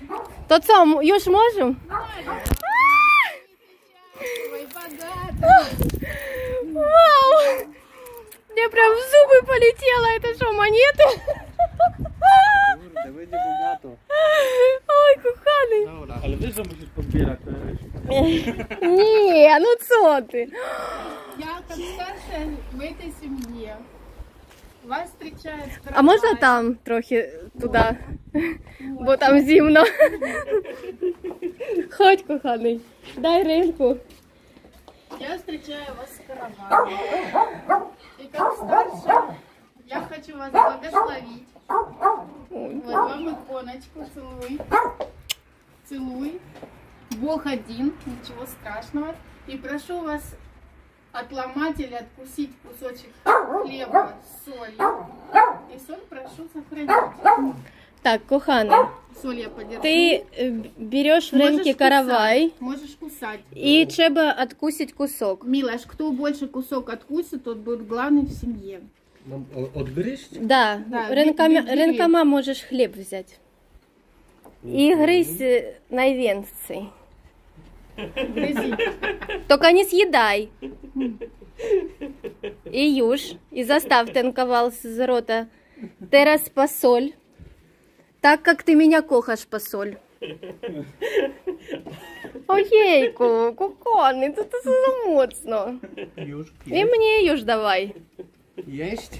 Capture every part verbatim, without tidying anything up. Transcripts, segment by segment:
То co, już можем? Вау! Мне прям в зубы полетело. Это что, монеты? Ой, коханий. Ale wiesz, że musisz podbierać te... Не, ну co ты? Я как старшая в этой семье. Вас встречает каравай. А можна там трохи туди? Бо там зимно. Ходь, коханий, дай ринку. Я встречаю вас с караваем. И как старшая, я хочу вас благословить. Вот вам иконочку, целуй. Целуй. Бог один, ничего страшного. И прошу вас отломать или откусить кусочек хлеба с солью. И соль прошу сохранить. Так, коханий, Соль я подержу. ти е, береш в Можешь ринки кусать, каравай Можешь кусать. і треба откусить кусок. Милаш, кто больше кусок откусит, тот будет главный в семье. Odgryźć? Да, Да, ринками, бери. ринками можеш хліб взяти. І гризь е, найвенцей. Грызи. Только не съедай. И юж. И заставь ten кавал з рота. Терас посоль. Так, как ты меня кохаш, посоль. Ojejku, кукони, тут це замоцно. Już. І мені юж давай. Jeść?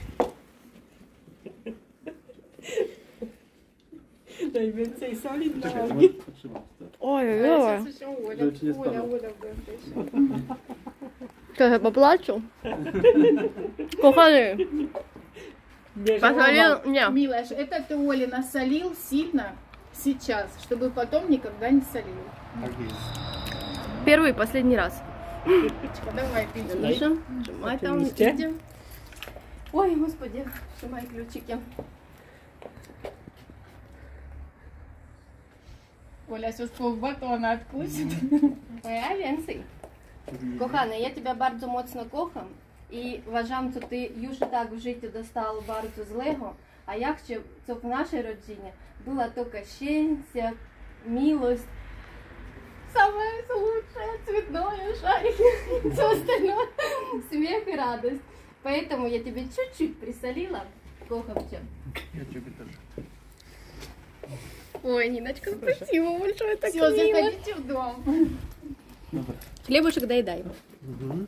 Najwięcej soli dla Czekaj, mnie. potrzymać to. Ой, А ой, сейчас еще Оля. Żeby ci nie Оля, spadło. Оля будет еще. Що я поплачу? Коханий, Nie посолил? Ні. Милаш, это ты Оле насолил сильно сейчас, чтобы потом никогда не солил. Tak jest. Первый и последний раз. Давай, ты Миша, сжимай там. Отлично. иди. Ой, господи, сжимай ключики. Оля сейчас полбатона откусит. Моя więcej. Kochany, ja Ciebie bardzo mocno kocham i uważam, co Ty już i tak w życiu dostał bardzo złego, a ja chcę, co w naszej rodzinie była tylko szczęście, miłość, самое лучшее, цветное, шарики, все остальное, смех и радость. Поэтому я тебе чуть-чуть присолила, кохам Тебя. Ja ciebie też. Ой, Ниночка, спасибо большое, так Все, мило. заходите в дом. Dobra. Хлебушек доедай. Mhm.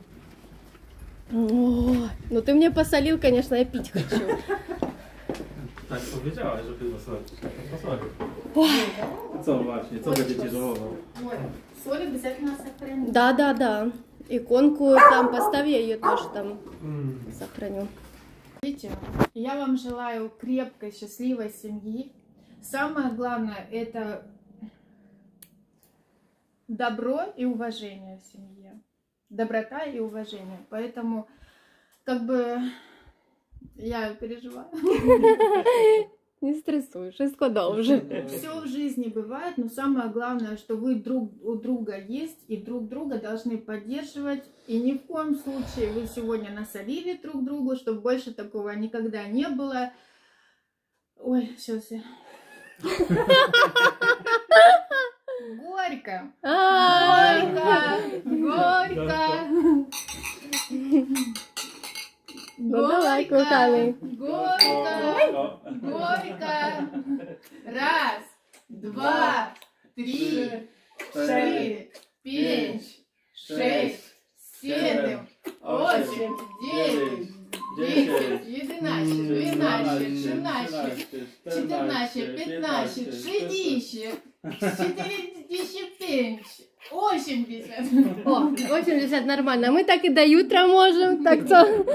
О, ну ты мне посолил, конечно, я пить хочу. Tak powiedziałaś, żeby posłać. Co właśnie, co będziecie żałował? Оля, соль обязательно сохранить. Да, да, да. Иконку там поставь, я ее тоже там сохраню. Видите, я вам желаю крепкой, счастливой семьи. Самое главное — это добро и уважение в семье. Доброта и уважение. Поэтому, как бы, я переживаю. Не стрессуй, wszystko dobrze. Все в жизни бывает, но самое главное, что вы друг у друга есть и друг друга должны поддерживать. И ни в коем случае вы сегодня насолили друг другу, чтобы больше такого никогда не было. Ой, сейчас я... Горько! Горько! Горько! Ну давай, коханий. Горько! Горько! Раз, два, три, четыре, пять, шесть, семь, восемь, девять, десять, одиннадцать, двенадцать, тринадцать, четырнадцать, пятнадцать, шестьдесят, семьдесят пять, восемьдесят. О, восемьдесят нормально. Мы так и до утра можем. Так що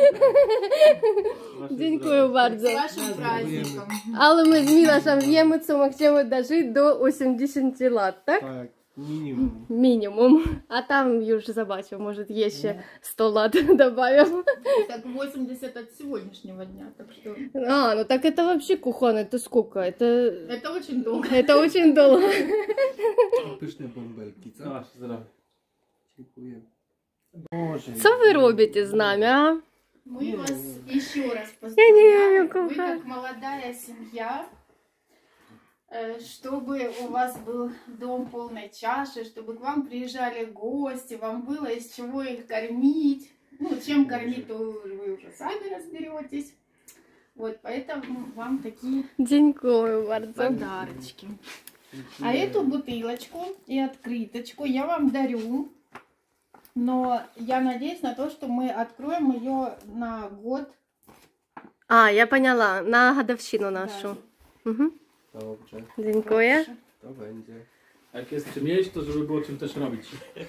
дякую С bardzo. вашим праздником. Але ми з Мілашем в'ємо, що ми хочемо дожити до вісімдесят лет, так? Tak, minimum. Мінімум. А там już zobaczę, може є ще сто лет добавим. Так восемьдесят от сегодняшнего дня, так что А, ну так это вообще кухонный, это сколько? Это, это очень долго. это очень долго. Pyszne bąbelki, co? Aż zdrowie. Dziękuję. Boże. Co wy robicie z nami, a? Мы вас еще раз Я не поздравляем. верю, Вы Куха. как молодая семья э, чтобы у вас был дом полной чаши, чтобы к вам приезжали гости, вам было из чего их кормить. Ну, чем кормить, то вы уже сами разберетесь. Вот, поэтому вам такие Дякую bardzo. подарочки. А эту бутылочку и открыточку я вам дарю. Но я надеюсь на то, что мы откроем ее на год. А, я поняла, на годовщину нашу. Угу. Dobrze, Dziękuję. to będzie. Jak jest czym jeść, to żeby było czym też robić.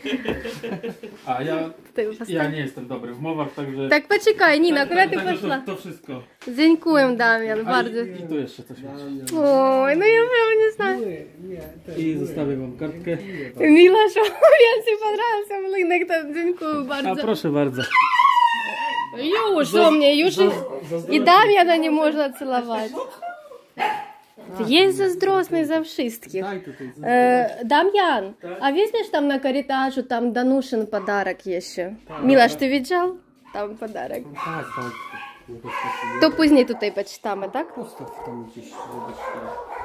A ja, Ty ja postaw- nie jestem dobry w mowach, także... Так, почекай, Ніна, куди ти także пішла? to, to wszystko. Дякуємо, Дам'ян, A bardzo. i, I tu jeszcze coś macie. Ой, ну я прям не знаю. I zostawię wam kartkę. Міла, що він всі понравився, млиник, там дякую A bardzo. proszę bardzo. Юш, що мені, Юш і Дам'яна не можна цілувати. Есть заздросный за wszystkich. Daj tutaj. Э, Дам'ян, а візьмеш там на карітажу, там Данушин подарок еще? Мілаш, ти віджав? Там подарок. Tak, tak. Nie postawię. То пізніше тут і почитаємо, так? Postaw tam gdzieś, żeby się...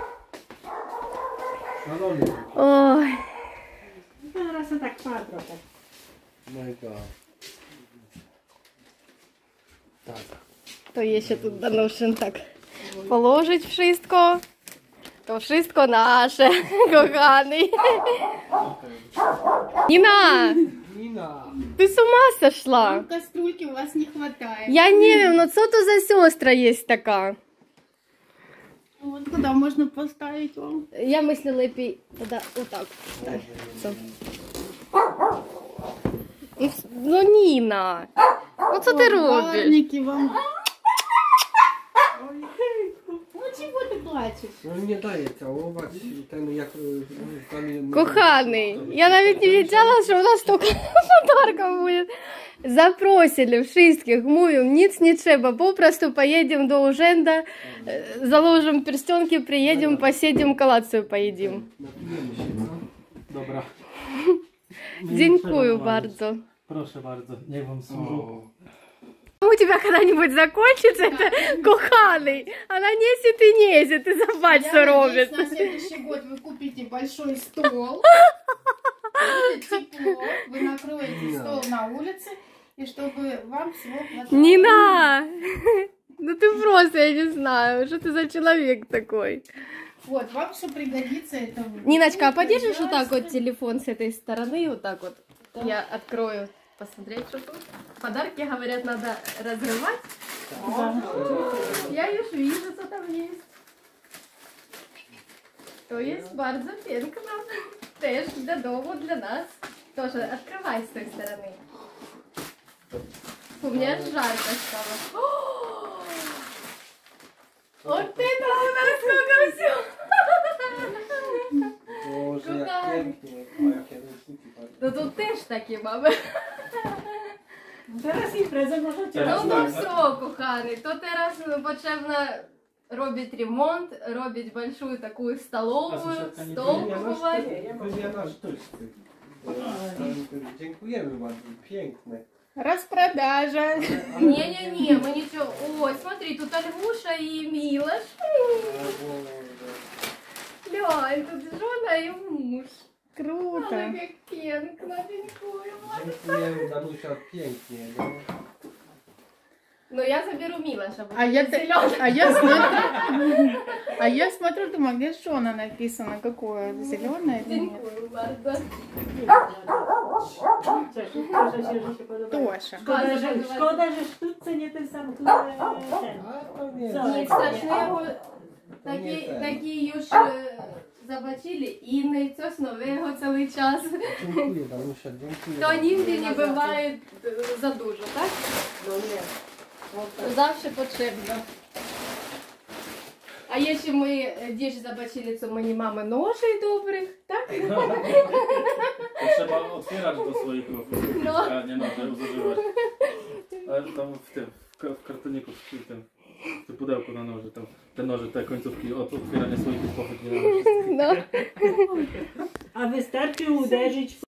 Szalony. Ой, Teraz to tak ma trochę. Mega. Tak. то є ще тут Данушин так. Положить wszystko. То wszystko наше, коханий. Ніна, Nina! ти з ума сошла? Вам кастрюльки у вас не хватает. Я не wiem, ну що то за сестра є така? Вот куда можно поставить вам? Я мислю лепі тоді отак. Так, все. Ну, вс- ну, Ніна, ну що ти робиш? Варники вам. Ну чего ты плачешь? No nie daje całować ten jak y, z nami... Коханий, я навіть не відчала, що у нас стільки подарків буде. Запросили wszystkich, mówią, nic nie trzeba, попросту поедем до Уженда, э, заложим перстенки, приедем, посидим, колацию поедим. Napijemy się, co? Dobra. Dziękuję Proszę bardzo. Proszę bardzo, niech wam służy. У тебя когда-нибудь закончится это, коханый? Она несет и несет, ты забудь, что Я надеюсь, робит. на следующий год вы купите большой стол. Будет тепло. Вы накроете Да. стол на улице. И чтобы вам всего хватало. Нина, ну ты просто, я не знаю, что ты за человек такой. Вот, вам все пригодится. Это вы- Ниночка, а подержишь вот так Пожалуйста. вот телефон с этой стороны, вот так вот? Я открою, посмотреть, что тут. Подарки, говорят, надо разрывать. Да. Я już вижу, что там есть. То есть bardzo piękna. Też для domu, для нас. Тоже открывай с той стороны. У меня аж жарко стало. О! Вот это у нас сколько всего! Boże, jak Kochani. pięknie. O, jakie ręczniki bardzo. No to też takie mamy. Teraz imprezę możecie No Tak, to tak. все, коханий, то teraz ну, потрібно робити ремонт, робити большую такую А столовую, сусідка не стол приїде? купувати. Wymiana sztuczny. Dziękujemy bardzo. Piękne. Распродажа. Не-не-не, мы ничего. Ой, смотри, тут Альгуша и Милош. Глянь, тут жена и муж. Круто. Ой, как пенкно, дякую. Dziękujemy, Danusia, pięknie. No. Но я заберу Милоша, будет А я, зелёный. а я смотрю, а я смотрю, думаю, где Шона написано, какое зеленое или нет? Дякую bardzo. Cieszę się, że się podoba. Тоша. Szkoda, że, szkoda, że sztuczce nie ten sam, który ten. A to nie. Co? Nic strasznego. Такі, такі już e, zobaczyli inny, coś nowego cały czas. Dziękuję, Danusia, dziękuję. To nigdy nie бывает e, za dużo, tak? No nie. Zawsze potrzebno. A jeśli my gdzieś zobaczyli, co my nie mamy noży dobrych, tak? To trzeba otwierać do swoich ruchów, No. a nie noże używać. Ale tam w tym, w, ka- w kartoniku, w tym, w tym pudełku na noży, tam te noże, te końcówki od otwierania swoich pochwyt nie należy. No. A wystarczy uderzyć w